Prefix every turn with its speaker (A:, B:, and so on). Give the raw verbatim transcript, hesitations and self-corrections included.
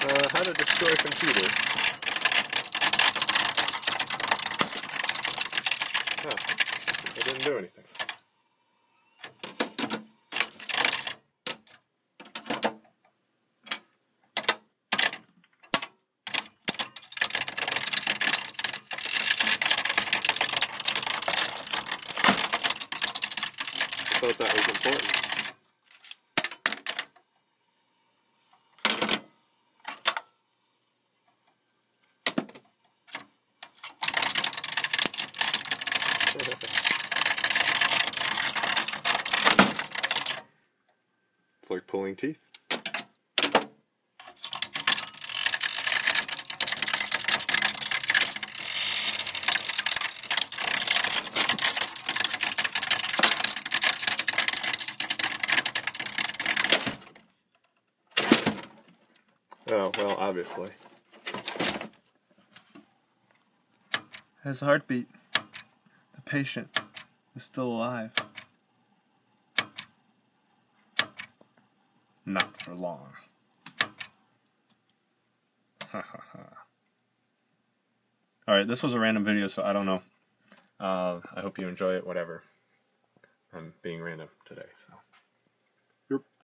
A: Uh, how to destroy a computer. Huh. It didn't do anything. I thought that was important. It's like pulling teeth. Oh, well, obviously.
B: His heartbeat. The patient is still alive. Not for long. Ha ha ha. Alright, this was a random video, so I don't know. Uh, I hope you enjoy it, whatever. I'm being random today, so.